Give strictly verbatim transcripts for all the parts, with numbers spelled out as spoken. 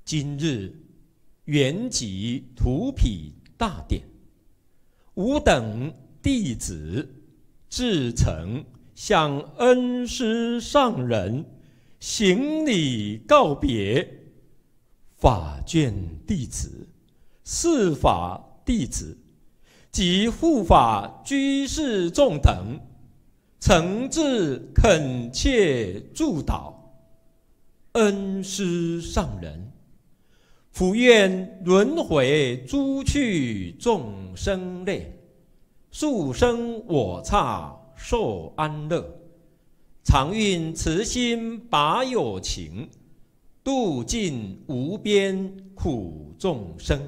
今日原籍荼毗大典，吾等弟子至诚向恩师上人行礼告别。法卷弟子、释法弟子及护法居士众等，诚挚恳切祝祷。恩师上人，福愿轮回诸趣众生类，速生我刹受安乐。常运慈心把有情，度尽无边苦众生。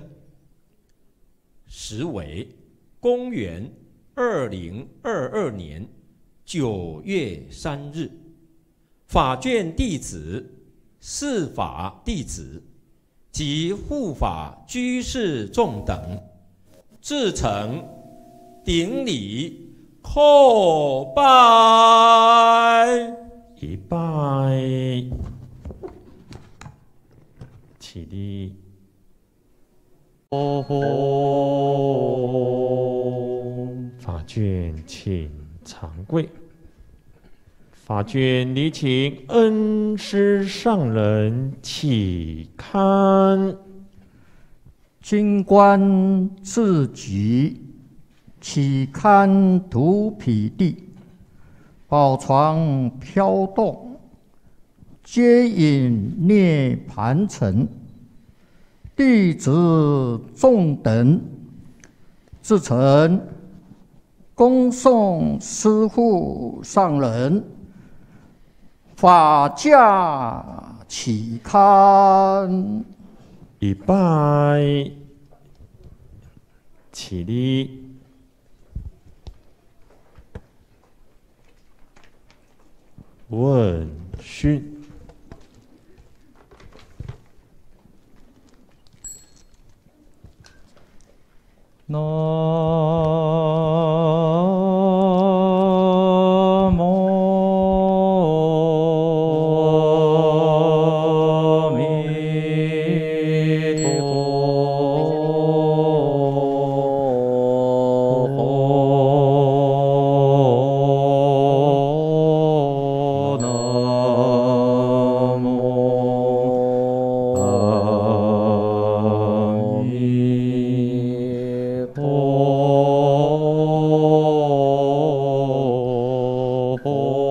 时为公元二零二二年九月三日，法卷弟子、释法弟子及护法居士众等，至诚顶礼叩拜。 一拜，起立。哦，法卷请长跪。法卷礼请恩师上人起刊。 军官自举，起刊荼毗地，宝床飘动，接引涅盘城。弟子众等至诚恭送师父上人法驾起刊。 一拜，起立。问讯。 南无阿弥陀佛。南无阿弥陀佛。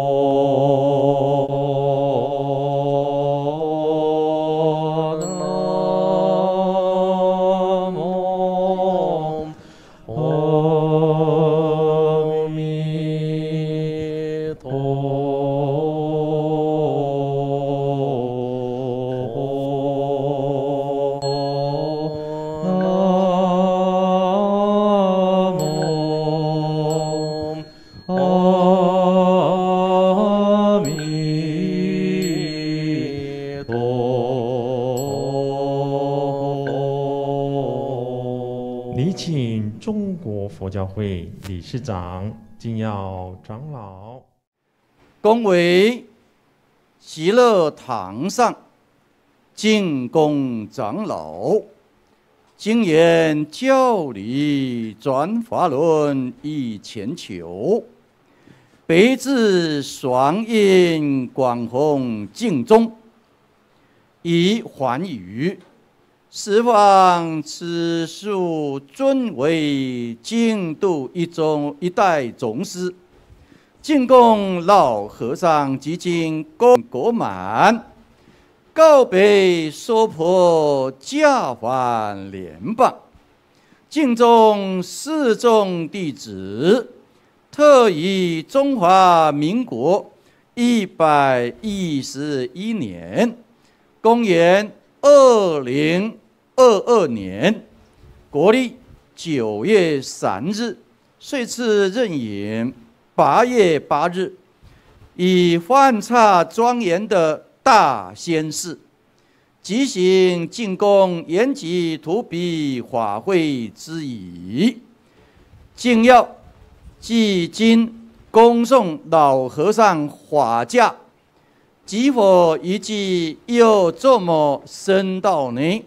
礼请中国佛教会理事长、金耀长老。 恭维极乐堂上净公长老，精研教理转法轮以前求，北至双印广弘净宗，以还语。十方此树尊为净土一宗一代宗师，净供老和尚及经供果满，告别娑婆家还莲棒。净宗四众弟子，特以中华民国一百一十一年，公元二零二二年国历九月三日，岁次壬寅八月八日，以幻刹庄严的大仙事，即行净供延吉荼毗法会之仪，敬要即今恭送老和尚法驾， 即否一句又这么深道呢？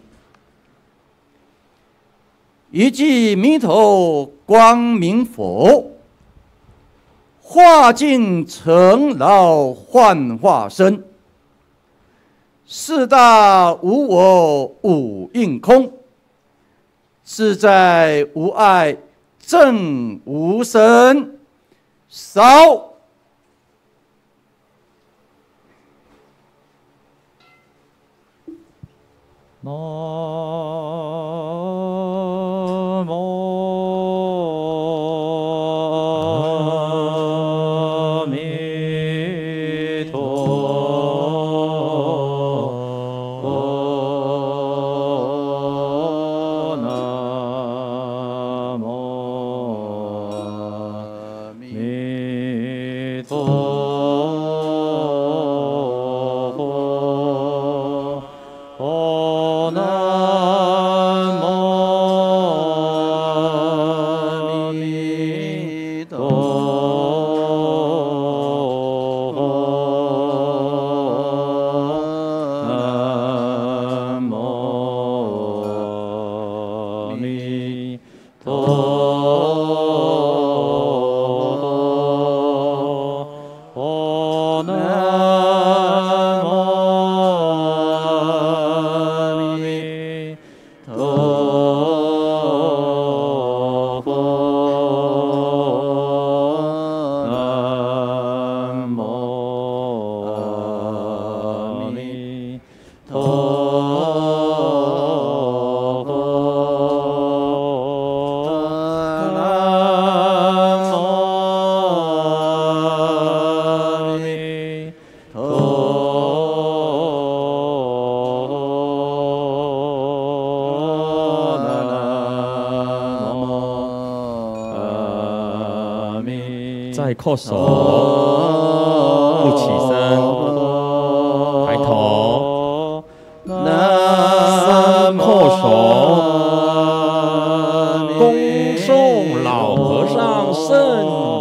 一句弥陀光明佛，化尽尘劳幻化身，四大无我五蕴空，自在无碍正无生。少。 南无阿弥陀佛，南无阿弥陀佛。哦，南无阿弥陀佛，南无阿弥陀佛，哦，南无再叩首，不起身，抬头，三叩手，恭送老和尚圣